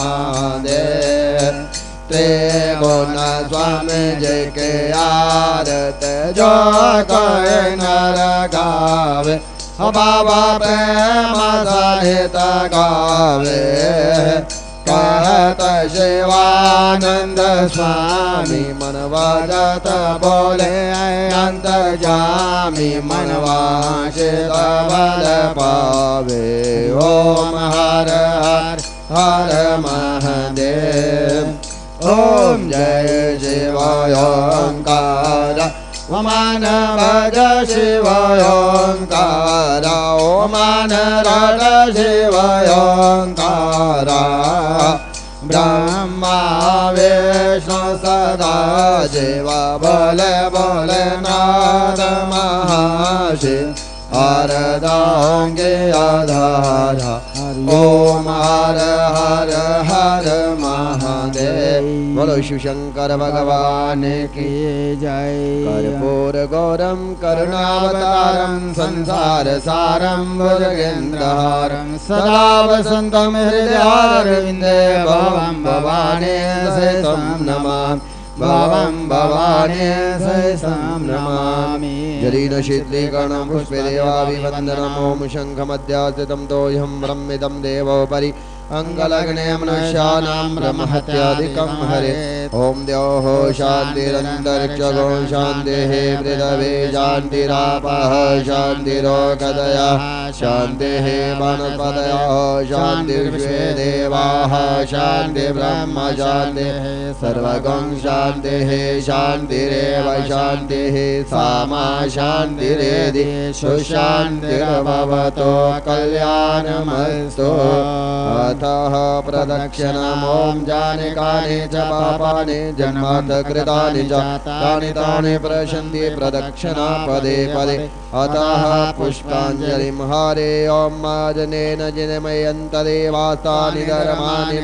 महादेव। त्रिगुण स्वामी जी के आरत जो कोई नर गावे, बाबा प्रेम सहित गावे। कहत शिवानंद स्वामी मन वाजत बोले अंतर्जामी, मनवांशित बल पावे। ओम हर हर हर महादेव। ओम जय शिवाय ओंकार, ओमान भज शिवाय ओंकार, ओमान रट शिवाय ओंकार। ब्रह्मा विष्णु सदा शिव बोले बोले नाद महाशिव। अर्धांगे आधारा, ओम हर हर हर महादेव। बोलो शिव शंकर भगवान की जय। कर्पूर गौरम करुणावतारम संसार सारम भुजगेन्द्रहारम सदा वसंतम हृदयारविंदे भवं भवानी सहितं नमामि, भवं भवानी सहितं नमामि। जरीन शीतलीकरणं पुष्पे देवाभिवन्दनम्। ओम शङ्खमध्यास्थितं तोऽहं ब्रह्मिदं देवोपरि अंगलग्ने मनुष्याणां ब्रह्महत्याधिकं हरे। ओम द्योः शान्तिरन्तरिक्षगो शान्तिः, पृथिवी शान्तिरापः शान्तिरोगदयः, शान्तिः वनस्पतयः शान्तिर्विश्वे देवाः, शान्ति ब्रह्म शान्तिः सर्वगं शान्तिः, शान्तिरेव शान्तिः सामा शान्तिरेधि सुशान्तिर्भवतो कल्याणमस्तु। अतः प्रदक्षिणम्। ओम जानि कानि च पापानि जन्मात् कृतानि च तानि तानि प्रशन्ति प्रदक्षिणा पदे पदे। अतः पुष्पाञ्जलिं हरे। ओम माजनेन जिनमयन्त देवास्तानि धर्माणि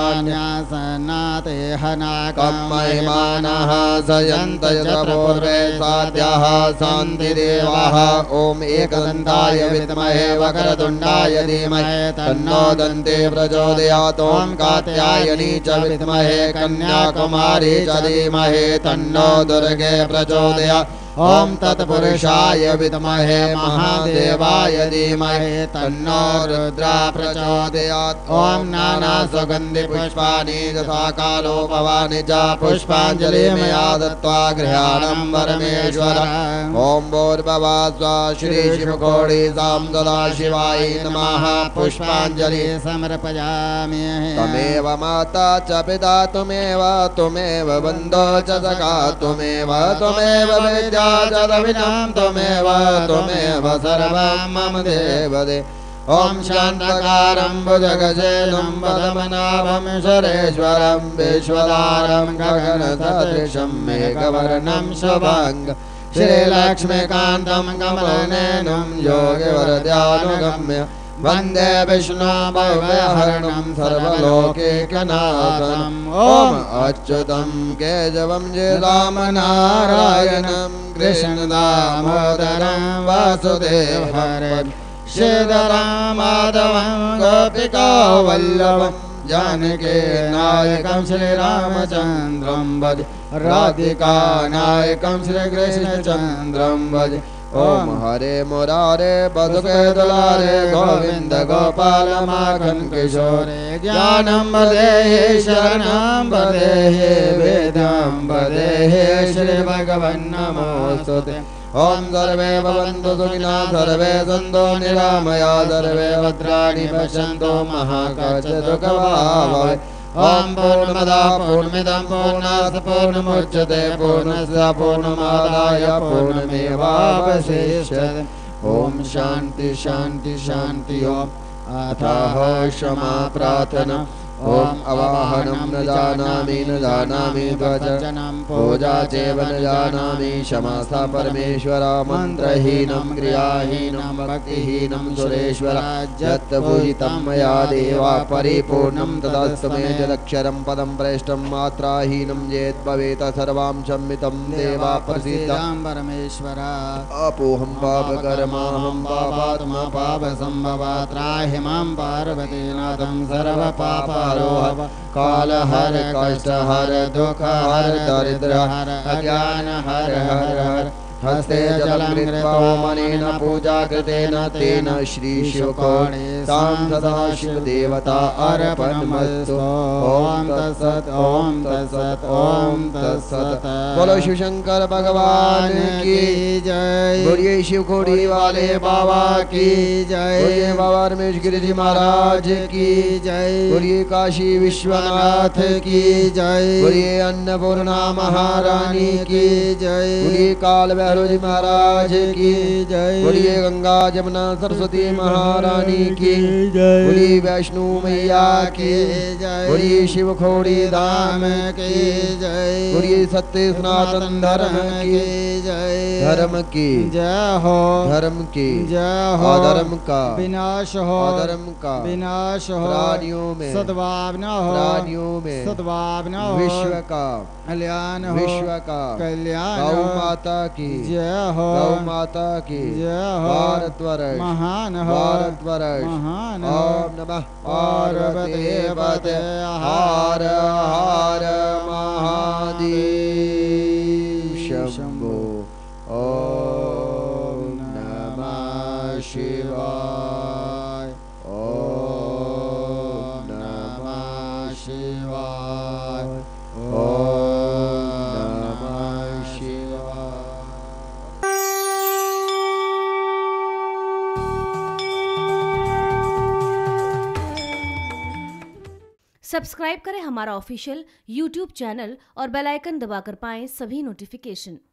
पदमान्यासनाते हनाकं महिमानः सयन्त यत्र पूर्वे साध्याः शान्तिदेवाः। ओम एकदन्ताय विद्महे वक्रतुण्डाय धीमहि तन्नो दन्ते प्रचोदयात्। ओम कात्यायनी च विद्महे कन्याकुमारी च धीमहि तन्नो दुर्गे प्रचोदयात्। ओम तत्पुरुषाय विद्महे महादेवाय धीमहि तन्नो रुद्रा प्रचोदयात्। ओम नाना सुगंधि पुष्पाणि यथा कालो भवानि च पुष्पाञ्जलिमया दत्त्वा गृह्णानं परमेश्वर। ओम भूर्भुवः श्री शिवकोटि सदा शिवाय नमः। पुष्पाञ्जलि समर्पयामि। त्वमेव माता च पिता त्वमेव, त्वमेव बन्धो च सखा त्वमेव, त्वमेव विद्या जगविनां त्वमेव, त्वमेव सर्वं मम देवदेव। ओम शान्तकारं भुजगशयनं पद्मनाभं सुरेश्वरं विश्वधारं गगनसदृशं मेघवर्णं शुभांगं श्रीलक्ष्मीकान्तं कमलनयनं योगिवरदानुगम्य वन्दे विष्णु भवहरणं सर्वलोकैकनाथम्। ओम अच्युतं केशवं श्रीरामनारायणं कृष्णदामोदरं वासुदेवहरं श्रीधरं माधवं गोपिकावल्लभं जानकी नायकं श्रीरामचन्द्रं भज राधिका नायकं श्रीकृष्णचन्द्रं भज। ओम हरे मुरारे बधुके दुलारे गोविंद गोपाल माखन किशोरे ज्ञानं वदेहि शरणं वदेहि वेदं वदेहि श्री भगवन् नमोस्तुते। ओम सर्वे भवन्तु सुखिनः सर्वे सन्तु निरामया सर्वे भद्राणि पश्यन्तु मा कश्चित् दुःखभाग् भवेत्। ओम पूर्णमदः पूर्णमिदं पूर्णात् पूर्णमुदच्यते पूर्णस्य पूर्णमादाय पूर्णमेवावशिष्यते। ओम शांति शांति शांति। ओम अतः क्षमा प्रार्थना। ओम अवाहनं न जानामि ध्वजनं पूजा चैव न जानामि क्षमास्ता परमेश्वर मन्त्रहीनं क्रियाहीनं भक्तिहीनं सुरेश्वर यत् पूजितं मया देवा परिपूर्णं तदस्तु मे जलक्षरं पदं प्रेष्ठं मात्राहीनं यद् भवेत् सर्वां क्षम्यतां देवा प्रसीदां परमेश्वर अपोहं पापकर्माहं पापात्मा पापसम्भवा त्राहि मां पार्वतीनाथं सर्वपापारोह कालहर कष्टहर दुःखहर दरिद्रहर अज्ञानहर हर हर हस्ते जलं कृत्वा मनेन पूजा कृतेन तेन श्रीशुकोणे तां सदाशिवदेवता अर्पणमस्तु ओम तत्सत् ओम तत्सत् ओम तत्सत्। बोलो शिवशंकर भगवान की जय। बोलिए शिवखोड़ी वाले बाबा की जय। बोलिए बाबा रमेश गिरी जी महाराज की जय। बोलिए काशी विश्वनाथ की जय। बोलिए अन्नपूर्णा महारानी की जय। बोलिए काल भैरव जी महाराज की जय। बोलिए गंगा जमुना सरस्वती महारानी की जय। बोलिए वैष्णो मैया की जय। बोलिए शिवखोड़ी धाम की जय। बोलिए सत्य सनातन धर्म की जय। धर्म की जय हो। धर्म की जय हो। अधर्म का विनाश हो। अधर्म का विनाश हो। प्राणियों में सद्भावना हो। प्राणियों में सद्भावना हो। विश्व का कल्याण हो। विश्व का कल्याण गौ हो। माता की जय हो। गौ माता की जय हो। भारतवर्ष महान हो। भारतवर्ष महान हो। ओम नमः पार्वती पते हर हर महादेव शंभो। ओम नमः शिवाय। ओम नमः शिवाय। ओम नमः शिवाय। सब्सक्राइब करें हमारा ऑफिशियल यूट्यूब चैनल और बेल आइकन दबाकर पाएं सभी नोटिफिकेशन।